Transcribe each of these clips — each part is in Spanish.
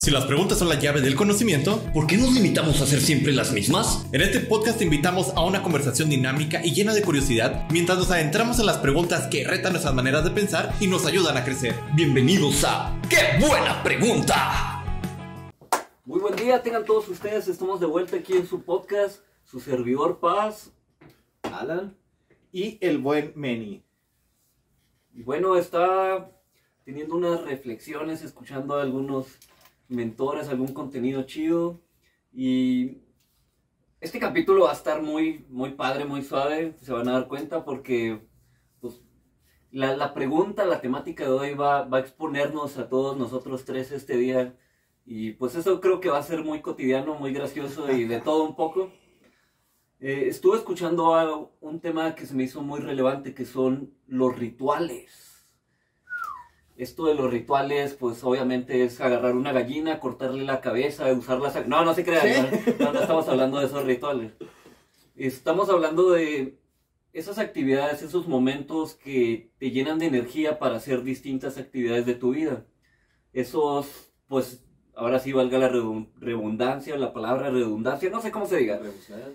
Si las preguntas son la llave del conocimiento, ¿por qué nos limitamos a hacer siempre las mismas? En este podcast te invitamos a una conversación dinámica y llena de curiosidad mientras nos adentramos en las preguntas que retan nuestras maneras de pensar y nos ayudan a crecer. Bienvenidos a ¡Qué buena pregunta! Muy buen día, tengan todos ustedes. Estamos de vuelta aquí en su podcast, su servidor Paz, Alan y el buen Meni. Y bueno, está teniendo unas reflexiones, escuchando a algunos mentores, algún contenido chido. Y este capítulo va a estar muy padre, muy suave. Se van a dar cuenta porque pues, la pregunta, la temática de hoy va a exponernos a todos nosotros tres este día. Y pues eso creo que va a ser muy cotidiano, muy gracioso y de todo un poco. Estuve escuchando un tema que se me hizo muy relevante, que son los rituales. Esto de los rituales, pues obviamente es agarrar una gallina, cortarle la cabeza, usarla... No se crean, no estamos hablando de esos rituales. Estamos hablando de esas actividades, esos momentos que te llenan de energía para hacer distintas actividades de tu vida. Esos, pues, ahora sí valga la redundancia, la palabra redundancia, no sé cómo se diga.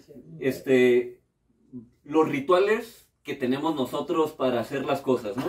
Los rituales que tenemos nosotros para hacer las cosas, ¿no?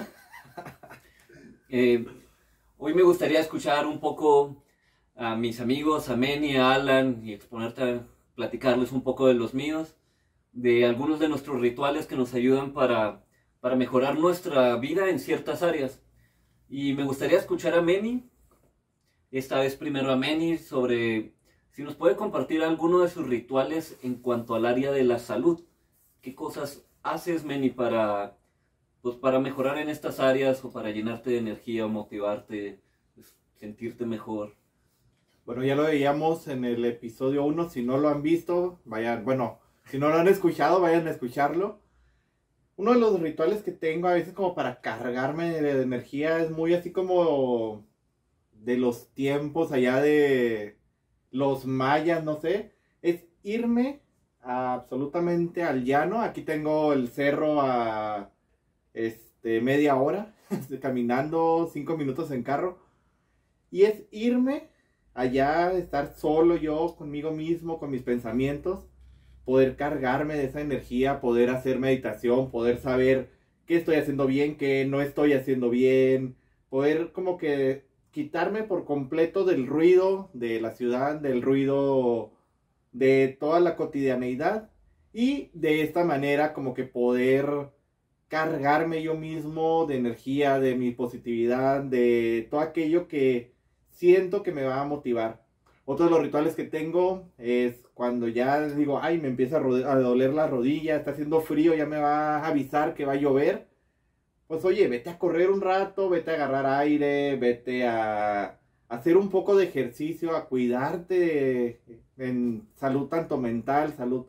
Hoy me gustaría escuchar un poco a mis amigos, a Meni, a Alan, y platicarles un poco de los míos, de algunos de nuestros rituales que nos ayudan para mejorar nuestra vida en ciertas áreas. Y me gustaría escuchar a Meni, esta vez primero a Meni, sobre si nos puede compartir alguno de sus rituales en cuanto al área de la salud. ¿Qué cosas haces, Meni, para mejorar en estas áreas o para llenarte de energía o motivarte, sentirte mejor? Bueno, ya lo veíamos en el episodio 1, si no lo han visto, si no lo han escuchado, vayan a escucharlo. Uno de los rituales que tengo a veces como para cargarme de energía es muy así como de los tiempos allá de los mayas, no sé, es irme absolutamente al llano. Aquí tengo el cerro a media hora, caminando 5 minutos en carro, y es irme allá, estar solo yo conmigo mismo, con mis pensamientos, poder cargarme de esa energía, poder hacer meditación, poder saber qué estoy haciendo bien, qué no estoy haciendo bien, poder como que quitarme por completo del ruido de la ciudad, del ruido de toda la cotidianeidad, y de esta manera como que poder cargarme yo mismo de energía, de mi positividad, de todo aquello que siento que me va a motivar. Otro de los rituales que tengo es cuando ya digo, ay, me empieza a doler la rodilla, está haciendo frío, ya me va a avisar que va a llover. Pues oye, vete a correr un rato, vete a agarrar aire, vete a hacer un poco de ejercicio, a cuidarte en salud tanto mental, salud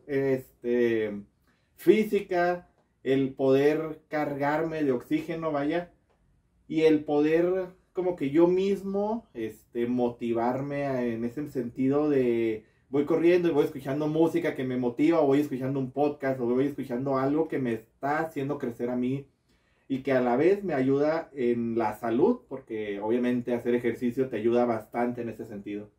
física, el poder cargarme de oxígeno, vaya, y el poder como que yo mismo motivarme en ese sentido de voy corriendo y voy escuchando música que me motiva, o voy escuchando un podcast, o voy escuchando algo que me está haciendo crecer a mí y que a la vez me ayuda en la salud, porque obviamente hacer ejercicio te ayuda bastante en ese sentido.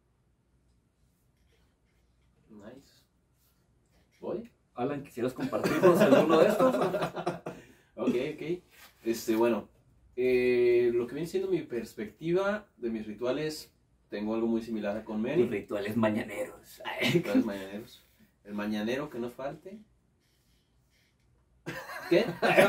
Nice. ¿Voy? Alan, ¿quisieras compartirnos alguno de estos? Ok. Bueno, lo que viene siendo mi perspectiva de mis rituales, tengo algo muy similar a con Meni. Los rituales mañaneros. Rituales mañaneros. El mañanero que no falte. ¿Qué?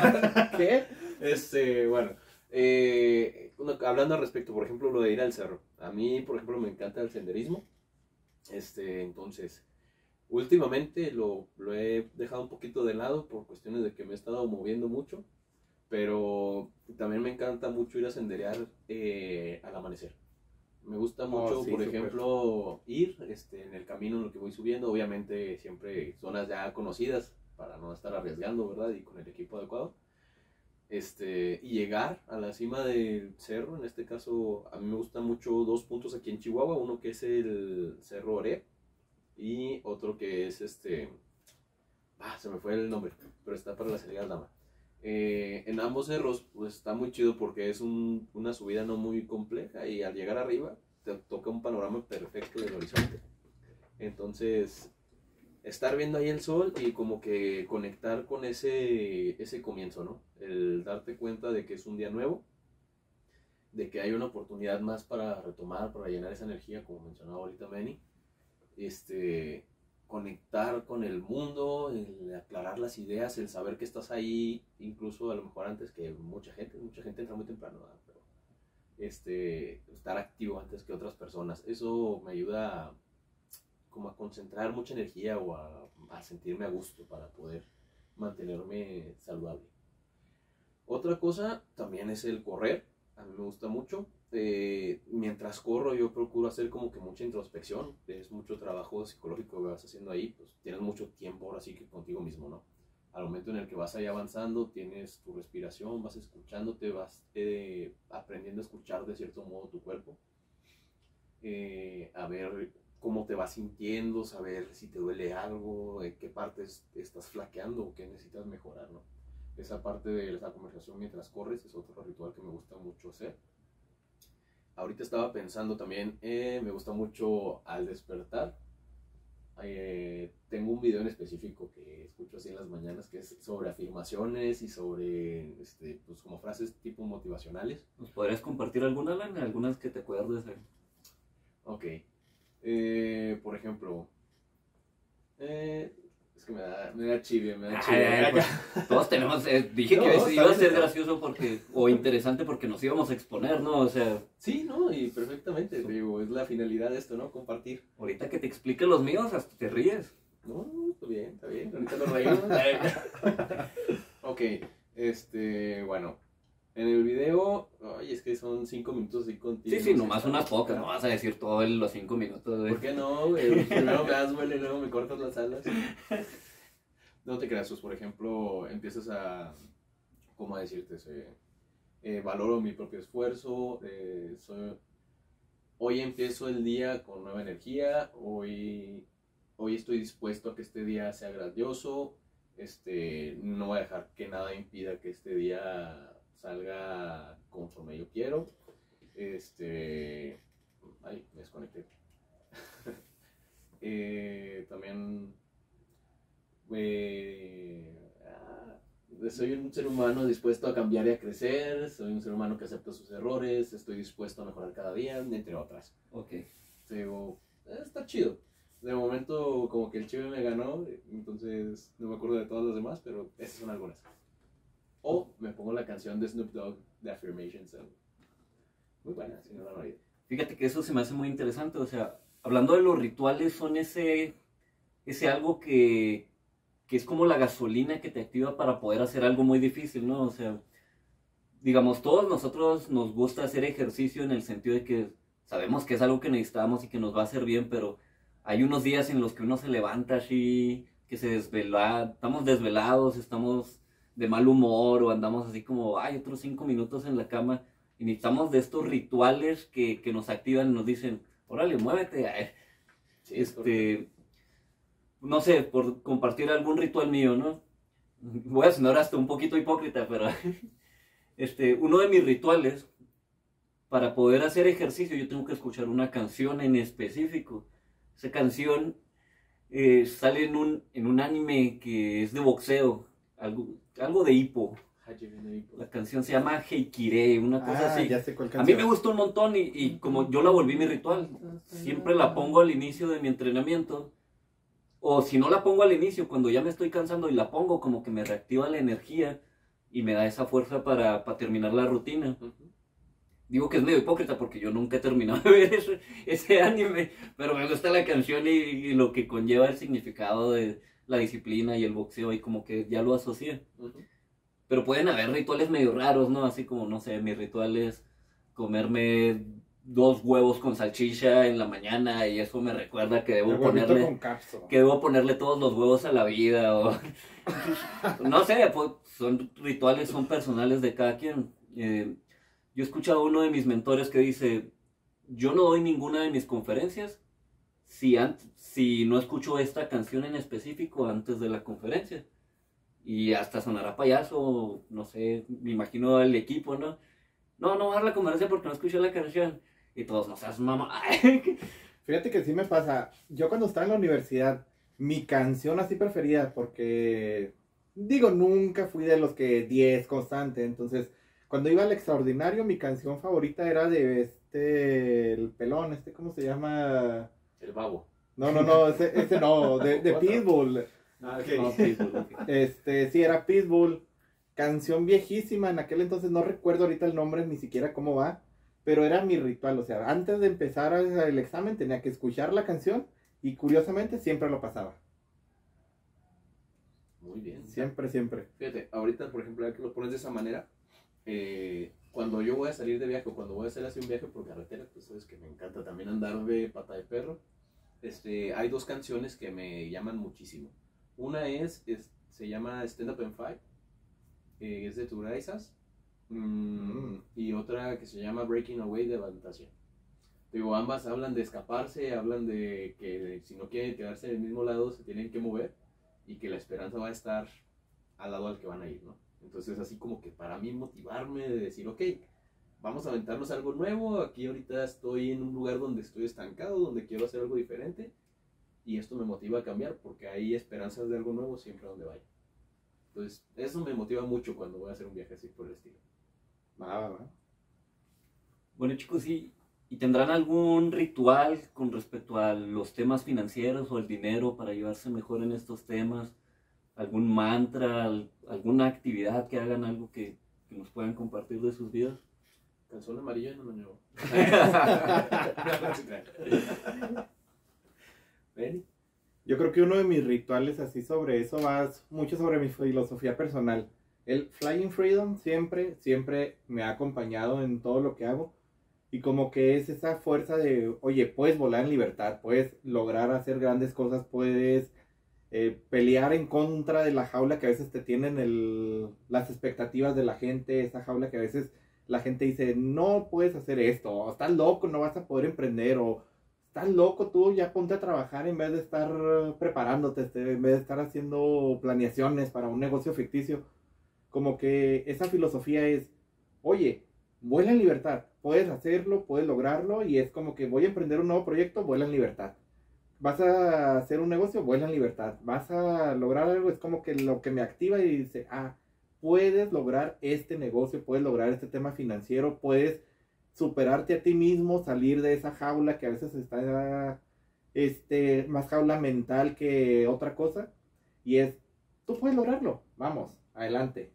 ¿Qué? Bueno, hablando al respecto, por ejemplo, lo de ir al cerro. A mí, por ejemplo, me encanta el senderismo. Entonces, últimamente lo he dejado un poquito de lado por cuestiones de que me he estado moviendo mucho, pero también me encanta mucho ir a senderear al amanecer. Me gusta mucho, por ejemplo, ir en el camino en el que voy subiendo, obviamente siempre zonas ya conocidas para no estar arriesgando, ¿verdad? Y con el equipo adecuado. Y llegar a la cima del cerro, en este caso a mí me gustan mucho 2 puntos aquí en Chihuahua, uno que es el Cerro Oreb, y otro que es se me fue el nombre, pero está para la salida Aldama. En ambos cerros pues está muy chido porque es una subida no muy compleja, y al llegar arriba te toca un panorama perfecto del horizonte. Entonces, estar viendo ahí el sol y como que conectar con ese comienzo, ¿no? El darte cuenta de que es un día nuevo, de que hay una oportunidad más para retomar, para llenar esa energía, como mencionaba ahorita Manny. Conectar con el mundo, el aclarar las ideas, el saber que estás ahí, incluso a lo mejor antes que mucha gente entra muy temprano, ¿verdad? Pero estar activo antes que otras personas, eso me ayuda como a concentrar mucha energía o a sentirme a gusto para poder mantenerme saludable. Otra cosa también es el correr, a mí me gusta mucho. Mientras corro yo procuro hacer como que mucha introspección, es mucho trabajo psicológico que vas haciendo ahí, pues tienes mucho tiempo ahora sí que contigo mismo, ¿no? Al momento en el que vas ahí avanzando, tienes tu respiración, vas escuchándote, vas aprendiendo a escuchar de cierto modo tu cuerpo, a ver cómo te vas sintiendo, saber si te duele algo, qué partes estás flaqueando o qué necesitas mejorar, ¿no? Esa parte de la conversación mientras corres es otro ritual que me gusta mucho hacer. Ahorita estaba pensando también, me gusta mucho al despertar. Tengo un video en específico que escucho así en las mañanas que es sobre afirmaciones y sobre pues como frases tipo motivacionales. ¿Nos podrías compartir alguna, Alan? Algunas que te acuerdes de... Ok. Por ejemplo, es que me da chivia. Pues, todos tenemos, dije No, que iba a ser está bien. gracioso o interesante porque nos íbamos a exponer, ¿no? O sea, Sí, ¿no? Y perfectamente, te digo, es la finalidad de esto, ¿no? Compartir. ahorita que te explique los míos, hasta te ríes. No, está bien, ahorita nos reímos. Ok, bueno, en el video, ay, es que son 5 minutos así continuos. Sí, nomás unas pocas, no vas a decir todo en los 5 minutos. ¿Por qué no, güey? Primero me das vuelo y luego me cortas las alas. No te creas, pues, por ejemplo, empiezas a, ¿cómo decirte? Valoro mi propio esfuerzo, hoy empiezo el día con nueva energía, hoy estoy dispuesto a que este día sea grandioso, no voy a dejar que nada impida que este día salga conforme yo quiero. Ay, me desconecté. También soy un ser humano dispuesto a cambiar y a crecer, soy un ser humano que acepta sus errores, estoy dispuesto a mejorar cada día, entre otras. Ok. Digo, está chido. De momento como que el chive me ganó, entonces no me acuerdo de todas las demás, pero esas son algunas. O me pongo la canción de Snoop Dogg de Affirmations. Muy buena, si no la han oído. Fíjate que eso se me hace muy interesante, o sea, hablando de los rituales, son ese algo que es como la gasolina que te activa para poder hacer algo muy difícil, ¿no? O sea, digamos, todos nosotros nos gusta hacer ejercicio en el sentido de que sabemos que es algo que necesitamos y que nos va a hacer bien, pero hay unos días en los que uno se levanta así, que estamos desvelados, estamos de mal humor o andamos así como, otros 5 minutos en la cama y necesitamos de estos rituales que nos activan y nos dicen, órale, muévete. Sí, No sé, por compartir algún ritual mío, ¿no? Voy a sonar hasta un poquito hipócrita, pero uno de mis rituales, para poder hacer ejercicio, yo tengo que escuchar una canción en específico. Esa canción sale en un anime que es de boxeo, algo de hippo. La canción se llama Heikirei, una cosa así. Ya sé cuál A canción. mí me gustó un montón y como yo la volví mi ritual, siempre la pongo al inicio de mi entrenamiento. O si no la pongo al inicio, cuando ya me estoy cansando y la pongo, como que me reactiva la energía y me da esa fuerza para terminar la rutina. Digo que es medio hipócrita porque yo nunca he terminado de ver ese anime, pero me gusta la canción y lo que conlleva el significado de la disciplina y el boxeo y como que ya lo asocié. Pero pueden haber rituales medio raros, ¿no? Así como, no sé, mi ritual es comerme 2 huevos con salchicha en la mañana y eso me recuerda que debo ponerle todos los huevos a la vida o no sé, pues, son rituales, son personales de cada quien. Yo he escuchado a uno de mis mentores que dice, yo no doy ninguna de mis conferencias si no escucho esta canción en específico antes de la conferencia. Y hasta sonará payaso, no sé, me imagino al equipo, ¿no? No va a dar la conferencia porque no escuché la canción. y todos, no seas mamá. Fíjate que sí me pasa. Yo cuando estaba en la universidad, mi canción así preferida, porque digo, nunca fui de los que 10 constante. Entonces, cuando iba al extraordinario, mi canción favorita era de el pelón, ¿cómo se llama? El babo. No, ese no, de Otro. Pitbull. Ah, No, Facebook, ok. Sí, era Pitbull. Canción viejísima, en aquel entonces no recuerdo ahorita el nombre, ni siquiera cómo va, pero era mi ritual, o sea, antes de empezar el examen tenía que escuchar la canción y curiosamente siempre lo pasaba. Muy bien. Siempre. Fíjate, ahorita, por ejemplo, ya que lo pones de esa manera, cuando yo voy a salir de viaje o cuando voy a hacer así un viaje por carretera, pues sabes que me encanta también andar de pata de perro. Hay dos canciones que me llaman muchísimo. Una se llama Stand Up and Fight, es de Turaisas, y otra que se llama Breaking Away de Fantasia. Digo, ambas hablan de escaparse, hablan de que si no quieren quedarse en el mismo lado se tienen que mover y que la esperanza va a estar al lado al que van a ir, ¿no? Entonces así como que para mí motivarme de decir, ok, vamos a aventarnos algo nuevo, aquí ahorita estoy en un lugar donde estoy estancado, donde quiero hacer algo diferente y esto me motiva a cambiar porque hay esperanzas de algo nuevo siempre a donde vaya. Entonces eso me motiva mucho cuando voy a hacer un viaje así por el estilo. Va. Bueno, chicos, ¿y tendrán algún ritual con respecto a los temas financieros o el dinero para llevarse mejor en estos temas? ¿Algún mantra, alguna actividad que hagan, algo que nos puedan compartir de sus vidas? Calzón amarillo no me llevo. ¿Ven? Yo creo que uno de mis rituales así sobre eso va mucho sobre mi filosofía personal. El Flying Freedom siempre me ha acompañado en todo lo que hago. Y como que es esa fuerza de, oye, puedes volar en libertad, puedes lograr hacer grandes cosas, puedes pelear en contra de la jaula que a veces te tienen las expectativas de la gente, esa jaula que a veces la gente dice, no puedes hacer esto, o estás loco, no vas a poder emprender, o estás loco tú, ya ponte a trabajar en vez de estar preparándote, en vez de estar haciendo planeaciones para un negocio ficticio. Como que esa filosofía es, oye, vuela en libertad, puedes hacerlo, puedes lograrlo, y es como que voy a emprender un nuevo proyecto, vuela en libertad. Vas a hacer un negocio, vuela en libertad. Vas a lograr algo, es como que lo que me activa y dice, puedes lograr este negocio, puedes lograr este tema financiero, puedes superarte a ti mismo, salir de esa jaula que a veces está más jaula mental que otra cosa, y tú puedes lograrlo, vamos, adelante.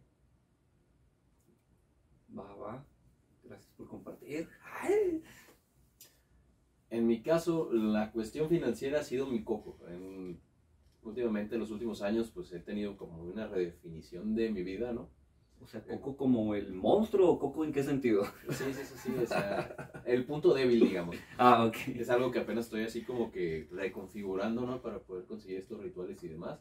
Va. Gracias por compartir. Ay. En mi caso, la cuestión financiera ha sido mi coco. Últimamente, en los últimos años, pues he tenido como una redefinición de mi vida, ¿no? O sea, ¿Coco como el monstruo o Coco en qué sentido? Sí, o sea, el punto débil, digamos. Ok. Es algo que apenas estoy así como que reconfigurando, ¿no? Para poder conseguir estos rituales y demás.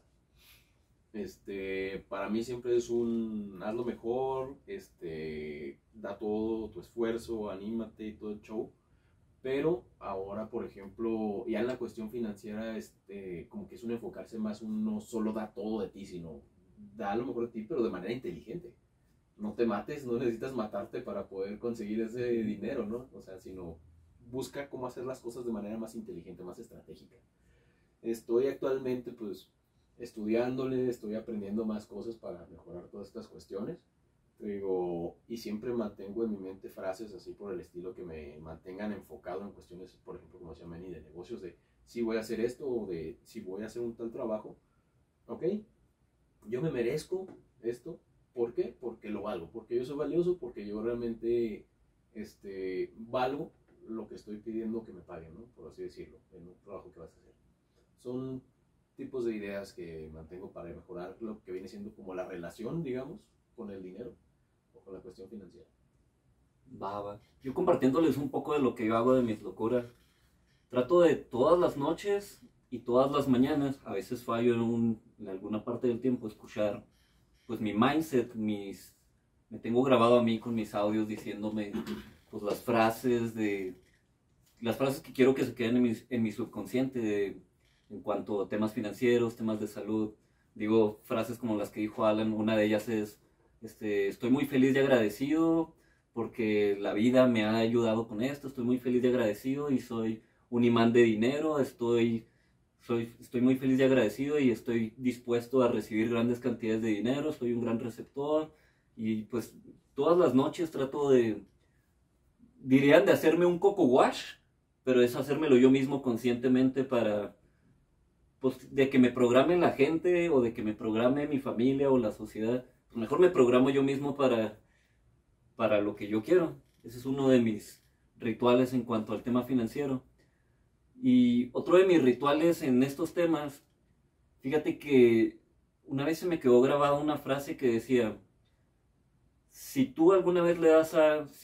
Para mí siempre es hazlo mejor, da todo tu esfuerzo, anímate y todo el show. Pero ahora, por ejemplo, ya en la cuestión financiera, como que es un enfocarse más, no solo da todo de ti, sino da lo mejor de ti, pero de manera inteligente. No te mates, no necesitas matarte para poder conseguir ese dinero, ¿no? O sea, sino busca cómo hacer las cosas de manera más inteligente, más estratégica. Estoy actualmente, pues, estudiándole, estoy aprendiendo más cosas para mejorar todas estas cuestiones. Digo, y siempre mantengo en mi mente frases así por el estilo que me mantengan enfocado en cuestiones, por ejemplo, como decía Manny, de negocios, de si voy a hacer esto o de si voy a hacer un tal trabajo, ¿ok? Yo me merezco esto, ¿por qué? Porque lo valgo, porque yo soy valioso, porque yo realmente valgo lo que estoy pidiendo que me paguen, ¿no? Por así decirlo, en un trabajo que vas a hacer. Son tipos de ideas que mantengo para mejorar lo que viene siendo como la relación, digamos, con el dinero o con la cuestión financiera. Va. Yo compartiéndoles un poco de lo que yo hago de mis locuras. Trato de todas las noches y todas las mañanas, a veces fallo en alguna parte del tiempo, escuchar pues mi mindset, me tengo grabado a mí con mis audios diciéndome pues las frases que quiero que se queden en mi subconsciente en cuanto a temas financieros, temas de salud. Digo frases como las que dijo Alan, una de ellas es estoy muy feliz y agradecido porque la vida me ha ayudado con esto, estoy muy feliz y agradecido y soy un imán de dinero, estoy muy feliz y agradecido y estoy dispuesto a recibir grandes cantidades de dinero, soy un gran receptor y pues todas las noches trato dirían de hacerme un coco wash, pero es hacérmelo yo mismo conscientemente para, pues, de que me programe la gente o de que me programe mi familia o la sociedad. Pues mejor me programo yo mismo para lo que yo quiero. Ese es uno de mis rituales en cuanto al tema financiero. Y otro de mis rituales en estos temas, fíjate que una vez se me quedó grabada una frase que decía, si tú alguna vez le das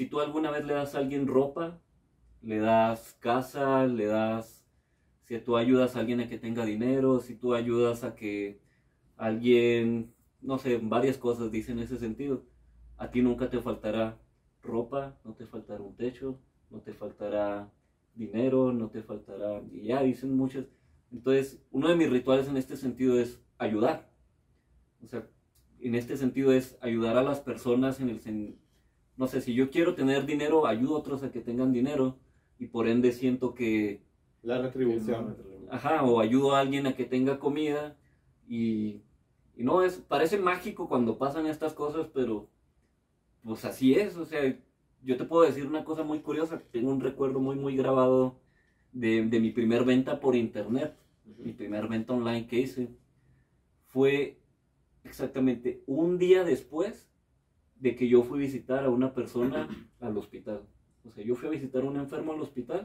a alguien ropa, le das casa, si tú ayudas a alguien a que tenga dinero, si tú ayudas a que alguien, no sé, varias cosas dicen en ese sentido, a ti nunca te faltará ropa, no te faltará un techo, no te faltará dinero, no te faltará, y ya dicen muchas. Entonces, uno de mis rituales en este sentido es ayudar. O sea, en este sentido es ayudar a las personas no sé, si yo quiero tener dinero, ayudo a otros a que tengan dinero y por ende siento que... La retribución. Ajá, o ayudo a alguien a que tenga comida y no, parece mágico cuando pasan estas cosas, pero pues así es. O sea, yo te puedo decir una cosa muy curiosa, tengo un recuerdo muy muy grabado de mi primer venta por internet, mi primer venta online que hice, fue exactamente un día después de que yo fui a visitar a una persona al hospital. O sea, yo fui a visitar a un enfermo al hospital,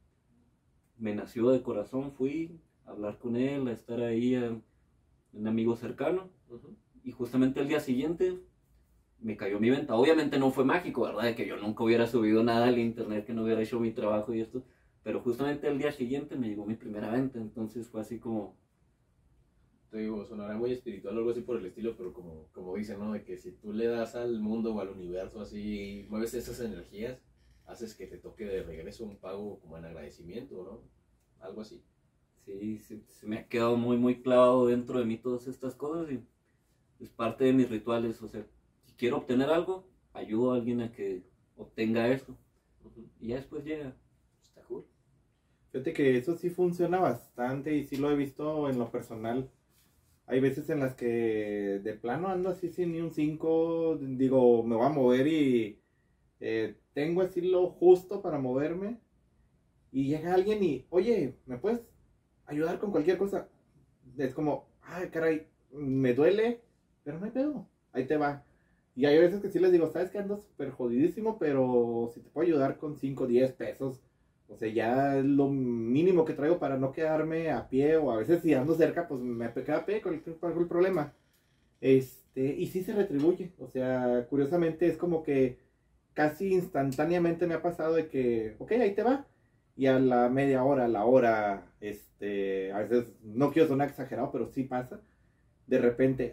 me nació de corazón, fui a hablar con él, a estar ahí, un amigo cercano, y justamente el día siguiente me cayó mi venta. Obviamente no fue mágico, ¿verdad? De que yo nunca hubiera subido nada al internet, que no hubiera hecho mi trabajo y esto, pero justamente el día siguiente me llegó mi primera venta, entonces fue así como... Te digo, sonará muy espiritual o algo así por el estilo, pero como dicen, ¿no? De que si tú le das al mundo o al universo así, mueves esas energías, haces que te toque de regreso un pago como en agradecimiento, ¿no? Algo así. Sí, se me ha quedado muy muy clavado dentro de mí todas estas cosas y es parte de mis rituales. O sea, si quiero obtener algo, ayudo a alguien a que obtenga eso y ya después llega. Está cool. Fíjate que eso sí funciona bastante y sí lo he visto en lo personal. Hay veces en las que de plano ando así sin ni un 5, digo, me voy a mover y tengo así lo justo para moverme. Y llega alguien y, oye, ¿me puedes ayudar con cualquier cosa? Es como, ay, caray, me duele, pero no hay pedo, ahí te va. Y hay veces que sí les digo, sabes que ando súper jodidísimo, pero si te puedo ayudar con 5, 10 pesos, o sea, ya es lo mínimo que traigo para no quedarme a pie, o a veces si ando cerca, pues me quedo a pie, ¿cuál es el problema? Y sí se retribuye, o sea, curiosamente es como que casi instantáneamente me ha pasado de que, ok, ahí te va. Y a la media hora, a la hora, a veces no quiero sonar exagerado, pero sí pasa. De repente,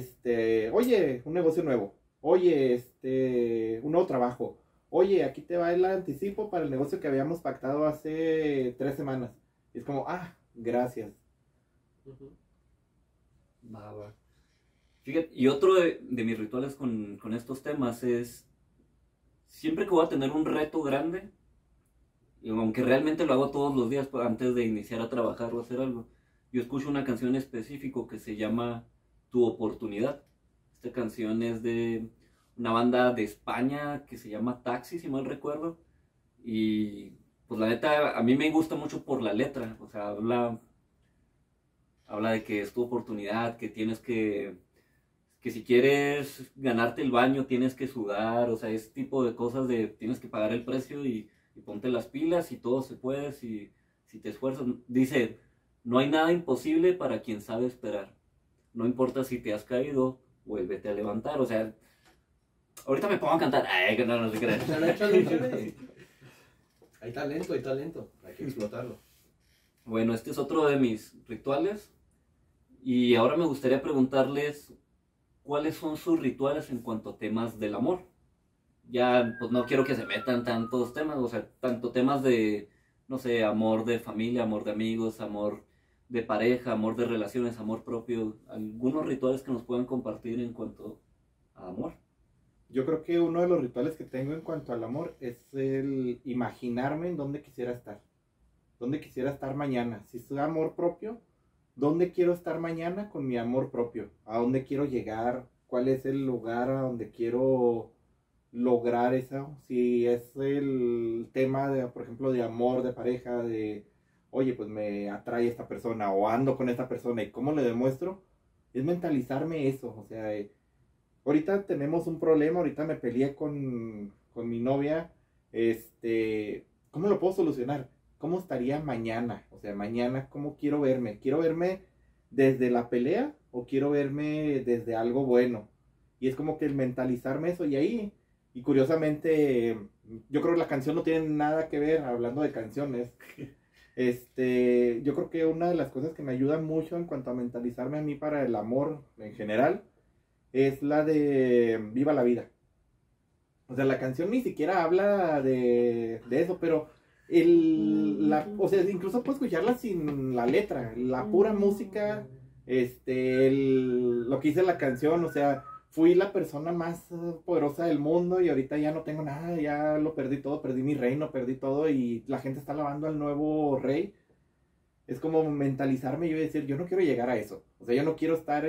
oye, un negocio nuevo. Oye, un nuevo trabajo. Oye, aquí te va el anticipo para el negocio que habíamos pactado hace 3 semanas. Y es como, gracias. Va. Fíjate, y otro de mis rituales con estos temas es, siempre que voy a tener un reto grande, y aunque realmente lo hago todos los días antes de iniciar a trabajar o hacer algo, yo escucho una canción específica que se llama Tu Oportunidad. Esta canción es de una banda de España que se llama Taxi, si mal recuerdo. Y pues la neta, a mí me gusta mucho por la letra. O sea, habla de que es tu oportunidad, que tienes que si quieres ganarte el baño tienes que sudar. O sea, ese tipo de cosas de tienes que pagar el precio y ponte las pilas y todo se puede si te esfuerzas. Dice, no hay nada imposible para quien sabe esperar. No importa si te has caído, vuélvete a levantar. O sea, ahorita me pongo a cantar. Ay, que no se crean. Échale. Hay talento. Hay que explotarlo. Bueno, este es otro de mis rituales. Y ahora me gustaría preguntarles cuáles son sus rituales en cuanto a temas del amor. Ya, pues no quiero que se metan tantos temas, o sea, tanto temas de, no sé, amor de familia, amor de amigos, amor de pareja, amor de relaciones, amor propio. Algunos rituales que nos puedan compartir en cuanto a amor. Yo creo que uno de los rituales que tengo en cuanto al amor es el imaginarme en dónde quisiera estar. Dónde quisiera estar mañana. Si es amor propio, ¿dónde quiero estar mañana con mi amor propio? ¿A dónde quiero llegar? ¿Cuál es el lugar a donde quiero lograr eso? Si es el tema de, por ejemplo, de amor, de pareja, de, oye, pues me atrae esta persona o ando con esta persona y cómo le demuestro, es mentalizarme eso. O sea, ahorita tenemos un problema, ahorita me peleé con mi novia, ¿cómo lo puedo solucionar? ¿Cómo estaría mañana? O sea, mañana, ¿cómo quiero verme? ¿Quiero verme desde la pelea o quiero verme desde algo bueno? Y es como que el mentalizarme eso y ahí, y curiosamente, yo creo que la canción no tiene nada que ver, hablando de canciones. Yo creo que una de las cosas que me ayuda mucho en cuanto a mentalizarme a mí para el amor en general es la de Viva la Vida. O sea, la canción ni siquiera habla de eso, pero o sea, incluso puedo escucharla sin la letra, la pura música, lo que dice la canción, o sea, fui la persona más poderosa del mundo y ahorita ya no tengo nada, ya lo perdí todo, perdí mi reino, perdí todo y la gente está alabando al nuevo rey. Es como mentalizarme y yo decir, yo no quiero llegar a eso, o sea, yo no quiero estar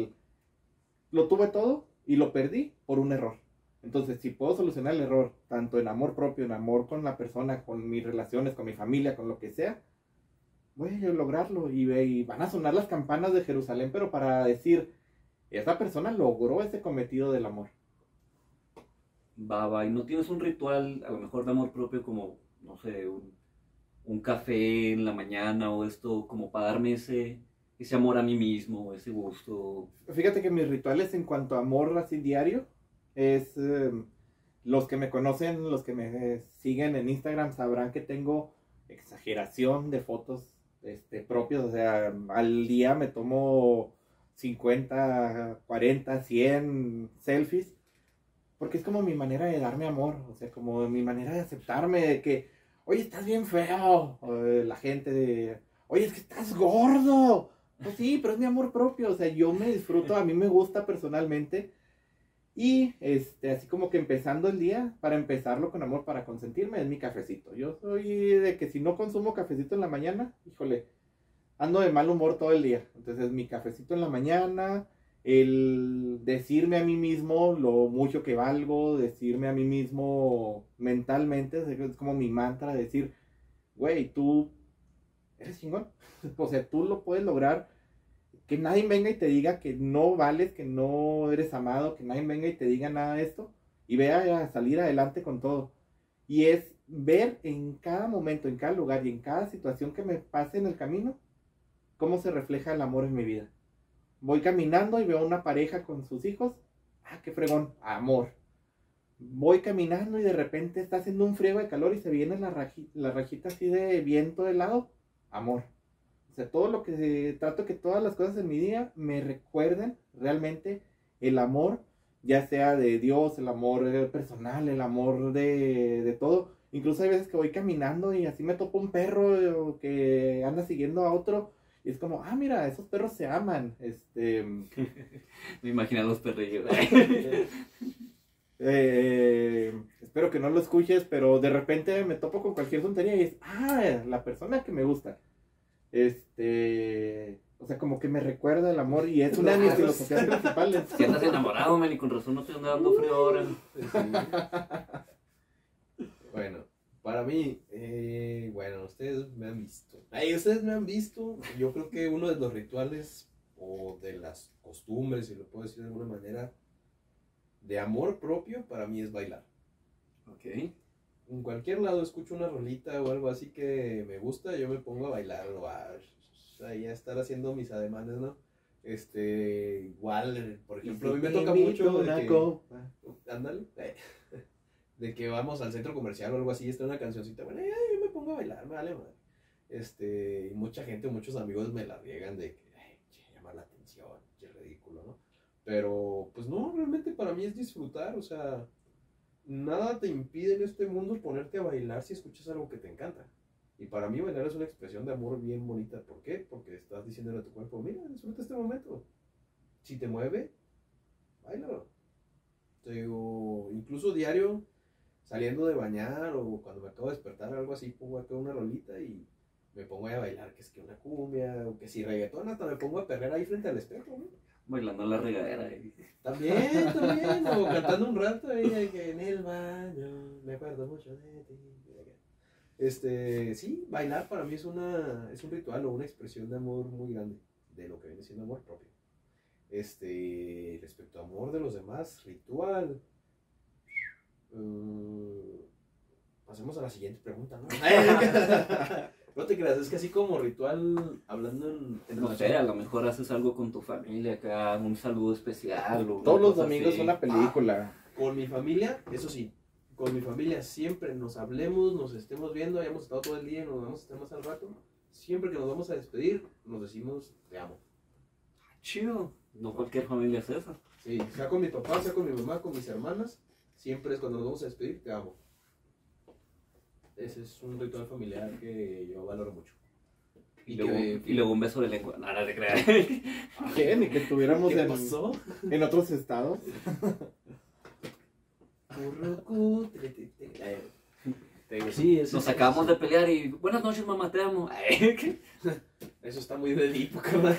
lo tuve todo y lo perdí por un error. Entonces, si puedo solucionar el error, tanto en amor propio, en amor con la persona, con mis relaciones, con mi familia, con lo que sea, voy a lograrlo. Y van a sonar las campanas de Jerusalén, pero para decir, esa persona logró ese cometido del amor. Va, ¿y no tienes un ritual, a lo mejor de amor propio, como, no sé, un café en la mañana o esto, como para darme ese amor a mí mismo, ese gusto? Fíjate que mis rituales en cuanto a amor así diario es, los que me conocen, los que me siguen en Instagram sabrán que tengo exageración de fotos propios, o sea, al día me tomo 50, 40, 100 selfies, porque es como mi manera de darme amor, o sea, como mi manera de aceptarme, de que, oye, estás bien feo, o la gente de, oye, es que estás gordo, pues sí, pero es mi amor propio, o sea, yo me disfruto, a mí me gusta personalmente. Y así como que empezando el día, para empezarlo con amor, para consentirme, es mi cafecito. Yo soy de que si no consumo cafecito en la mañana, híjole, ando de mal humor todo el día. Entonces mi cafecito en la mañana, el decirme a mí mismo lo mucho que valgo, decirme a mí mismo mentalmente, es como mi mantra, decir, güey, tú eres chingón. O sea, tú lo puedes lograr, que nadie venga y te diga que no vales, que no eres amado, que nadie venga y te diga nada de esto y vea a salir adelante con todo. Y es ver en cada momento, en cada lugar y en cada situación que me pase en el camino, cómo se refleja el amor en mi vida. Voy caminando y veo una pareja con sus hijos, ah, qué fregón, amor. Voy caminando y de repente está haciendo un friego de calor y se viene la rajita así de viento helado, amor. O sea, todo lo que trato que todas las cosas en mi día me recuerden realmente el amor, ya sea de Dios, el amor personal, el amor de todo. Incluso hay veces que voy caminando y así me topo un perro que anda siguiendo a otro y es como, ah, mira, esos perros se aman. Me imagino a los perrillos. Espero que no lo escuches, pero de repente me topo con cualquier tontería y es, ah, la persona que me gusta. O sea, como que me recuerda el amor y es una de mis filosofías principales. Si andas enamorado, man, y con razón no te anda dando frío ahora. Bueno, para mí, bueno, ustedes me han visto. Ustedes me han visto. Yo creo que uno de los rituales o de las costumbres, si lo puedo decir de alguna manera, de amor propio, para mí es bailar. Ok. En cualquier lado escucho una rolita o algo así que me gusta, yo me pongo a bailar o ahí a estar haciendo mis ademanes, ¿no? Igual, por ejemplo, a mí me toca mucho de que, ándale, de que vamos al centro comercial o algo así, está una cancioncita, bueno, yo me pongo a bailar, me vale madre. Y mucha gente, muchos amigos me la riegan de que, llama la atención, qué ridículo, ¿no? Pero, pues no, realmente para mí es disfrutar, o sea, nada te impide en este mundo ponerte a bailar si escuchas algo que te encanta. Y para mí bailar es una expresión de amor bien bonita. ¿Por qué? Porque estás diciéndole a tu cuerpo, mira, disfruta este momento. Si te mueve, bailalo. Digo, incluso diario, saliendo de bañar o cuando me acabo de despertar, algo así, pongo acá una rolita y me pongo a bailar, que es que una cumbia, o que si reggaetón, hasta me pongo a perder ahí frente al espejo, ¿no? Bailando la regadera. También, o cantando un rato ahí, que en el baño, me acuerdo mucho de ti. Sí, bailar para mí es un ritual o una expresión de amor muy grande, de lo que viene siendo amor propio. Respecto a amor de los demás, ritual. Pasemos a la siguiente pregunta, ¿no? No te creas, es que así como ritual, hablando en No sé, a lo mejor haces algo con tu familia, acá un saludo especial. O Todos una los cosa domingos así. una película. Con mi familia, eso sí, con mi familia siempre nos hablemos, nos estemos viendo, hayamos estado todo el día y nos vamos a estar más al rato. Siempre que nos vamos a despedir, nos decimos te amo. Chido. No cualquier familia hace eso. Sí, sea con mi papá, sea con mi mamá, con mis hermanas, siempre es cuando nos vamos a despedir, te amo. Ese es un ritual familiar que yo valoro mucho. Y luego un beso de lengua. No, no te creas. ¿Qué? Ni que estuviéramos ¿Qué pasó? en otros estados. Te digo, sí, Nos acabamos de pelear y buenas noches, mamá, te amo. Eso está muy de lipo, carnal.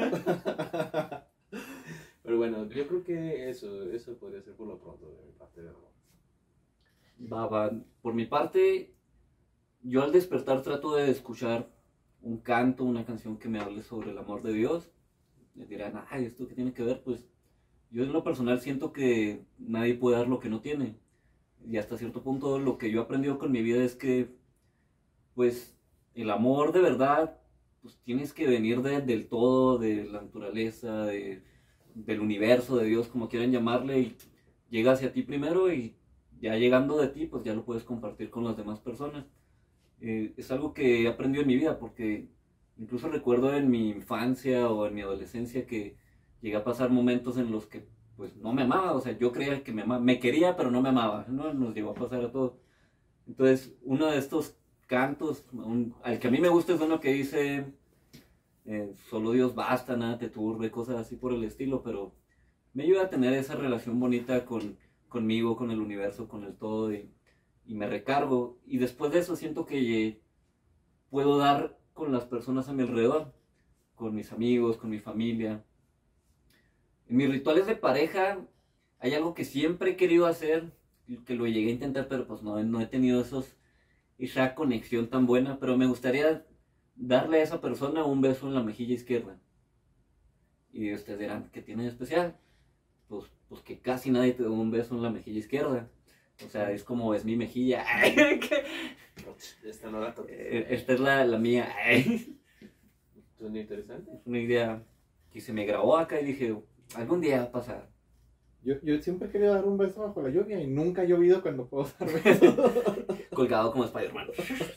Pero bueno, yo creo que eso podría ser por lo pronto de mi parte de amor. Va. Por mi parte, yo al despertar trato de escuchar un canto, una canción que me hable sobre el amor de Dios. Me dirán, ay, ¿esto qué tiene que ver? Pues yo en lo personal siento que nadie puede dar lo que no tiene. Y hasta cierto punto lo que yo he aprendido con mi vida es que, pues, el amor de verdad, pues tienes que venir del todo, de la naturaleza, del universo, de Dios, como quieran llamarle, y llega hacia ti primero y ya llegando de ti, pues ya lo puedes compartir con las demás personas. Es algo que he aprendido en mi vida, porque incluso recuerdo en mi infancia o en mi adolescencia que llegué a pasar momentos en los que pues no me amaba, o sea, yo creía que me amaba, me quería pero no me amaba, ¿no? Nos llegó a pasar a todos. Entonces, uno de estos cantos, al que a mí me gusta es uno que dice, solo Dios basta, nada te turbe, cosas así por el estilo, pero me ayuda a tener esa relación bonita conmigo, con el universo, con el todo, y me recargo. Y después de eso siento que puedo dar con las personas a mi alrededor, con mis amigos, con mi familia. En mis rituales de pareja hay algo que siempre he querido hacer, que lo llegué a intentar, pero pues no he tenido esa conexión tan buena, pero me gustaría darle a esa persona un beso en la mejilla izquierda. Y ustedes dirán, ¿qué tiene de especial? Pues que casi nadie te da un beso en la mejilla izquierda. O sea, es como, es mi mejilla. Esta no la toqué. Esta es la mía. Suena interesante. Es una idea que se me grabó acá y dije, algún día va a pasar. Yo siempre he querido dar un beso bajo la lluvia y nunca ha llovido cuando puedo dar besos. Colgado como Spider-Man.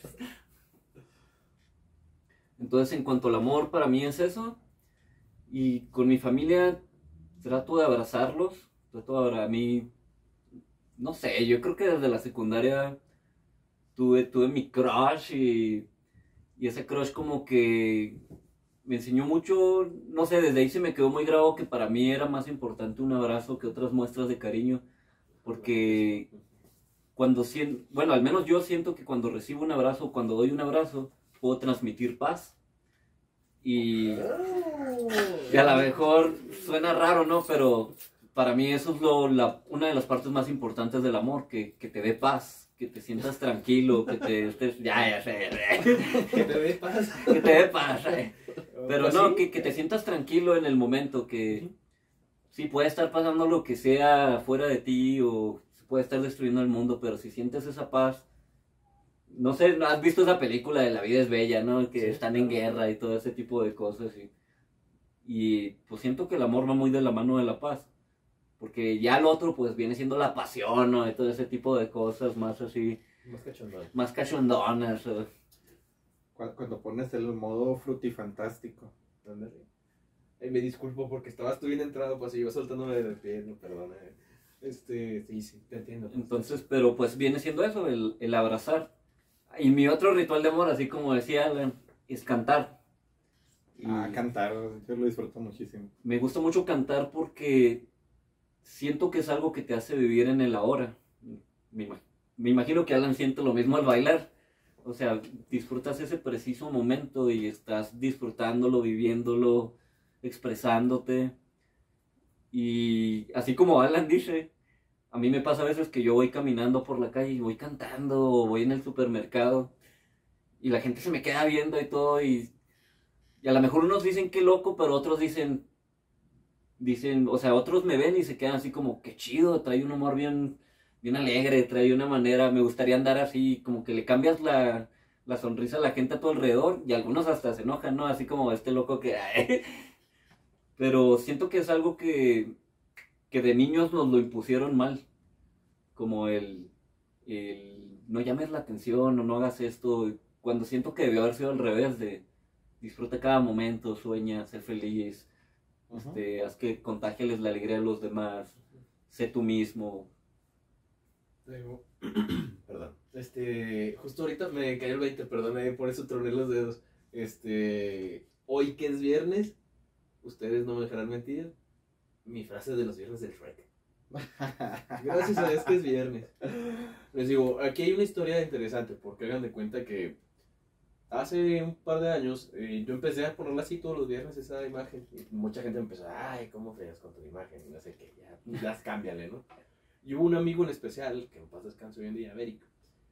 Entonces, en cuanto al amor, para mí es eso. Y con mi familia trato de abrazarlos. A mí, no sé, yo creo que desde la secundaria tuve mi crush y ese crush como que me enseñó mucho, no sé, desde ahí se me quedó muy grabado que para mí era más importante un abrazo que otras muestras de cariño, porque bueno, al menos yo siento que cuando recibo un abrazo, cuando doy un abrazo, puedo transmitir paz. Y a lo mejor suena raro, ¿no? Pero para mí eso es una de las partes más importantes del amor, que te dé paz, que te sientas tranquilo, que te estés... Ya sé. Que te dé paz. Que te dé paz. Pero Pues no, sí. que te sientas tranquilo en el momento, que sí puede estar pasando lo que sea fuera de ti o se puede estar destruyendo el mundo, pero si sientes esa paz, no sé, ¿has visto esa película de La vida es bella, ¿no? Que Sí, están en claro. guerra y todo ese tipo de cosas y pues siento que el amor va muy de la mano de la paz, porque ya lo otro pues viene siendo la pasión, ¿no? Y todo ese tipo de cosas más así, Más cachondón. más cachondonas. Cuando pones el modo frutifantástico. Ándale. Me disculpo porque estabas tú bien entrado, pues iba soltándome de pie, no, perdona. Sí, te entiendo. Entonces, pero pues viene siendo eso, el abrazar. Y mi otro ritual de amor, así como decía Alan, es cantar. Y Cantar, yo lo disfruto muchísimo. me gusta mucho cantar porque siento que es algo que te hace vivir en el ahora. Me imagino que Alan siente lo mismo al bailar. O sea, disfrutas ese preciso momento y estás disfrutándolo, viviéndolo, expresándote. Y así como Alan dice, a mí me pasa a veces que yo voy caminando por la calle y voy cantando, o voy en el supermercado y la gente se me queda viendo y todo, y a lo mejor unos dicen qué loco, pero otros dicen, o sea, otros me ven y se quedan así como, qué chido, trae un humor bien, bien alegre, trae una manera, me gustaría andar así, como que le cambias la sonrisa a la gente a tu alrededor, y algunos hasta se enojan, ¿no? Así como este loco que... Pero siento que es algo que de niños nos lo impusieron mal, como el no llames la atención o no hagas esto, cuando siento que debió haber sido al revés, de disfruta cada momento, sueña, sé feliz, haz que contagiales la alegría de los demás, sé tú mismo. Perdón. Justo ahorita me cayó el 20, perdón, por eso troné los dedos. Hoy que es viernes, ustedes no me dejarán mentir, mi frase de los viernes del Shrek. Gracias a Dios que es viernes. Les digo, aquí hay una historia interesante, porque hagan de cuenta que hace un par de años yo empecé a ponerla así todos los viernes esa imagen, y mucha gente empezó, ay, ¿cómo fregas con tu imagen? Y no sé qué, ya cámbiale, ¿no? Y hubo un amigo en especial, que en paz descanse hoy en día, Américo,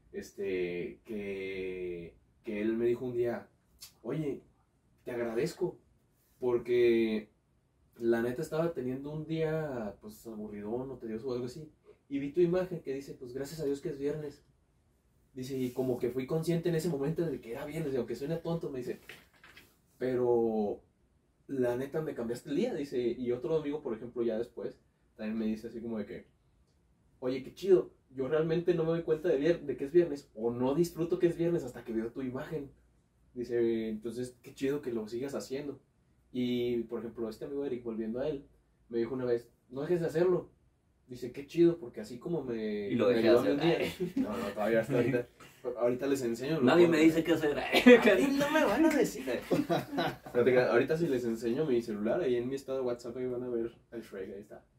que él me dijo un día, oye, te agradezco, porque la neta estaba teniendo un día, pues, aburridón o tedioso o algo así, y vi tu imagen que dice, pues, gracias a Dios que es viernes. Dice, y como que fui consciente en ese momento de que era viernes, y aunque suene tonto, me dice, pero la neta me cambiaste el día, dice. Y otro amigo, por ejemplo, ya después, también me dice así como de que, oye, qué chido, yo realmente no me doy cuenta de que es viernes, o no disfruto que es viernes hasta que veo tu imagen. Dice, entonces, qué chido que lo sigas haciendo. Y, por ejemplo, este amigo Eric, volviendo a él, me dijo una vez, no dejes de hacerlo. Dice, qué chido, porque así como me... Y lo me dejé ayudó hacer. un día. No, todavía hasta ahorita. Ahorita les enseño. Nadie me dice qué hacer. No me van a decir. Ahorita si les enseño mi celular, ahí en mi estado de WhatsApp, ahí van a ver el Shrek, ahí está.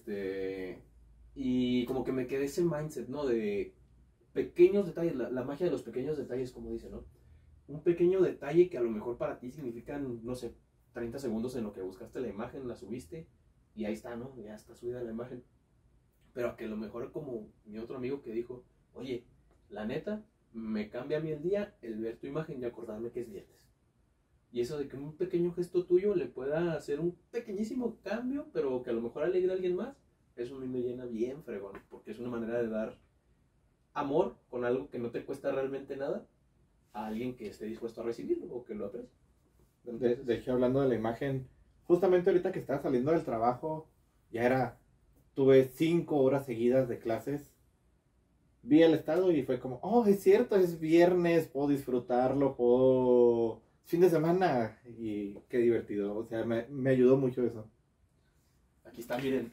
Y como que me quedé ese mindset, ¿no? De pequeños detalles, la magia de los pequeños detalles, como dice, ¿no? Un pequeño detalle que a lo mejor para ti significan, no sé, 30 segundos en lo que buscaste la imagen, la subiste, y ahí está, ¿no? Ya está subida la imagen. Pero que a lo mejor, como mi otro amigo que dijo, oye, la neta, me cambia a mí el día el ver tu imagen y acordarme que es viernes. Y eso de que un pequeño gesto tuyo le pueda hacer un pequeñísimo cambio, pero que a lo mejor alegre a alguien más, eso a mí me llena bien fregón, porque es una manera de dar amor con algo que no te cuesta realmente nada a alguien que esté dispuesto a recibirlo o que lo aprecie. De hecho, hablando de la imagen, justamente ahorita que estaba saliendo del trabajo, tuve 5 horas seguidas de clases, vi el estado y fue como, oh, es cierto, es viernes, puedo disfrutarlo, fin de semana, y qué divertido, o sea, me ayudó mucho eso. Aquí está, miren.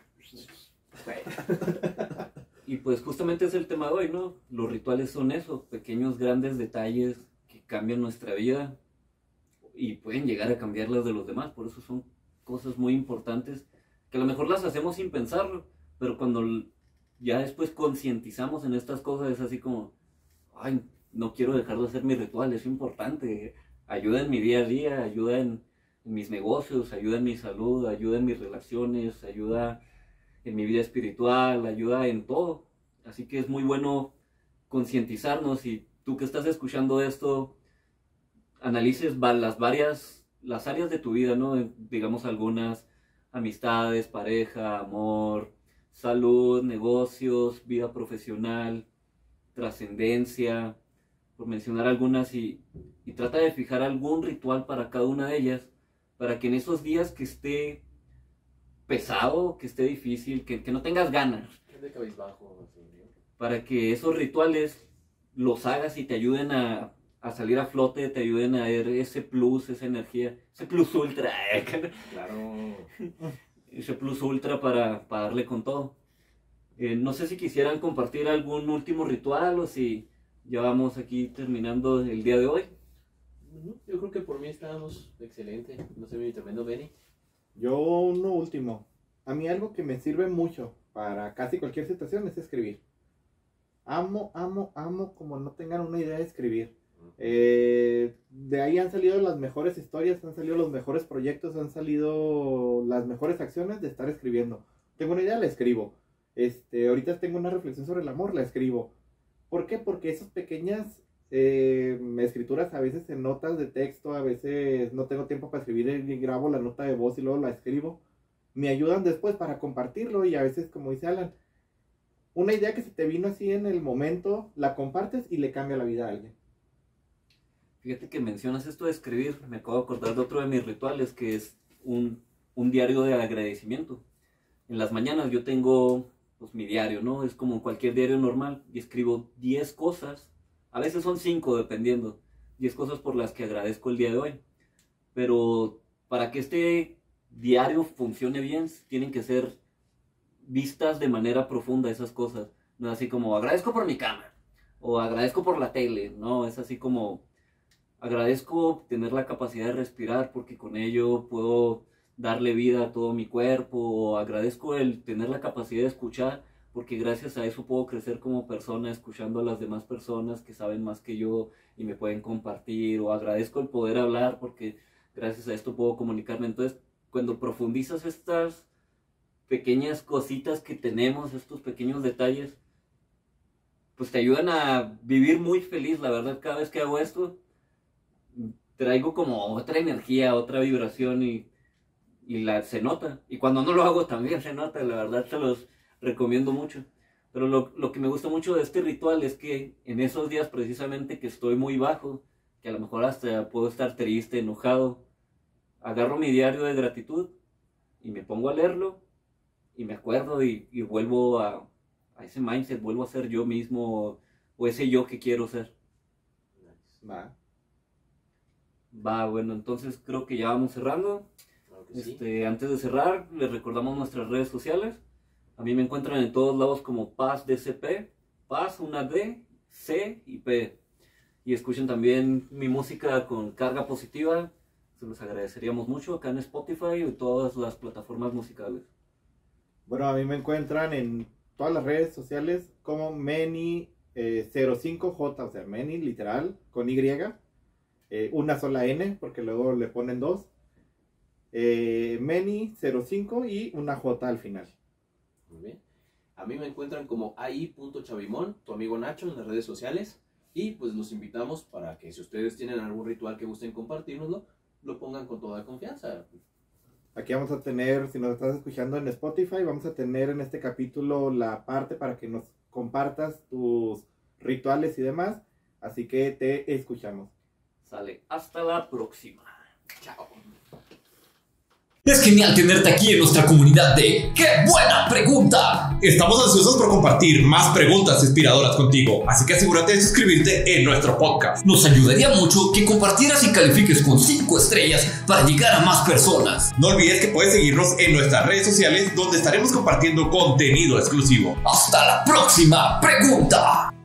Y pues justamente es el tema de hoy, ¿no? Los rituales son eso, pequeños, grandes detalles que cambian nuestra vida y pueden llegar a cambiar las de los demás. Por eso son cosas muy importantes que a lo mejor las hacemos sin pensarlo, pero cuando ya después concientizamos en estas cosas es así como, ay, no quiero dejar de hacer mi ritual, es importante, ayuda en mi día a día, ayuda en mis negocios, ayuda en mi salud, ayuda en mis relaciones, ayuda en mi vida espiritual, ayuda en todo. Así que es muy bueno concientizarnos, y tú que estás escuchando esto, analices las áreas de tu vida, ¿no? Digamos algunas, amistades, pareja, amor, salud, negocios, vida profesional, trascendencia, por mencionar algunas, y trata de fijar algún ritual para cada una de ellas, para que en esos días que esté pesado, que esté difícil, que no tengas ganas, De cabizbajo, así, ¿no? para que esos rituales los hagas y te ayuden a salir a flote, te ayuden a ver ese plus, esa energía, ese plus ultra, Claro. ese plus ultra para darle con todo. No sé si quisieran compartir algún último ritual o si ya vamos aquí terminando el día de hoy. Yo creo que por mí estábamos excelente. No sé, mi tremendo Benny. Yo uno último, a mí algo que me sirve mucho para casi cualquier situación es escribir. Amo como no tengan una idea de escribir. De ahí han salido las mejores historias, han salido los mejores proyectos, han salido las mejores acciones de estar escribiendo. Tengo una idea, la escribo. Ahorita tengo una reflexión sobre el amor, la escribo. ¿Por qué? Porque esas pequeñas escrituras, a veces en notas de texto, a veces no tengo tiempo para escribir y grabo la nota de voz y luego la escribo, me ayudan después para compartirlo. Y a veces, como dice Alan, una idea que se te vino así en el momento, la compartes y le cambia la vida a alguien. Fíjate que mencionas esto de escribir, me acabo de acordar de otro de mis rituales, que es un diario de agradecimiento. En las mañanas yo tengo pues mi diario, ¿no? Es como cualquier diario normal, y escribo 10 cosas, a veces son 5 dependiendo, 10 cosas por las que agradezco el día de hoy. Pero para que este diario funcione bien, tienen que ser vistas de manera profunda esas cosas. No es así como agradezco por mi cama, o agradezco por la tele, no, es así como agradezco tener la capacidad de respirar porque con ello puedo darle vida a todo mi cuerpo, o agradezco el tener la capacidad de escuchar porque gracias a eso puedo crecer como persona escuchando a las demás personas que saben más que yo y me pueden compartir, o agradezco el poder hablar porque gracias a esto puedo comunicarme. Entonces, cuando profundizas estas pequeñas cositas que tenemos, estos pequeños detalles, pues te ayudan a vivir muy feliz. La verdad, cada vez que hago esto, traigo como otra energía, otra vibración y se nota. Y cuando no lo hago también se nota, la verdad se los recomiendo mucho. Pero lo que me gusta mucho de este ritual es que en esos días precisamente que estoy muy bajo, que a lo mejor hasta puedo estar triste, enojado, agarro mi diario de gratitud y me pongo a leerlo y me acuerdo y vuelvo a ese mindset, vuelvo a ser yo mismo o ese yo que quiero ser. Bueno, entonces creo que ya vamos cerrando. Claro que sí. Antes de cerrar, les recordamos nuestras redes sociales. A mí me encuentran en todos lados como Paz DCP, Paz, una D, C y P. Y escuchen también mi música con carga positiva. Se los agradeceríamos mucho acá en Spotify y todas las plataformas musicales. Bueno, a mí me encuentran en todas las redes sociales como Meni05J, o sea, Meni literal, con Y, una sola N, porque luego le ponen 2, Meni05 y una J al final. Muy bien. A mí me encuentran como ai.chavimón, tu amigo Nacho, en las redes sociales. Y pues los invitamos para que si ustedes tienen algún ritual que gusten compartirnoslo, lo pongan con toda confianza. Aquí vamos a tener, si nos estás escuchando en Spotify, vamos a tener en este capítulo la parte para que nos compartas tus rituales y demás. Así que te escuchamos. Sale, hasta la próxima. Chao. Es genial tenerte aquí en nuestra comunidad de ¡Qué buena pregunta! Estamos ansiosos por compartir más preguntas inspiradoras contigo, así que asegúrate de suscribirte en nuestro podcast. Nos ayudaría mucho que compartieras y califiques con 5 estrellas para llegar a más personas. No olvides que puedes seguirnos en nuestras redes sociales donde estaremos compartiendo contenido exclusivo. ¡Hasta la próxima pregunta!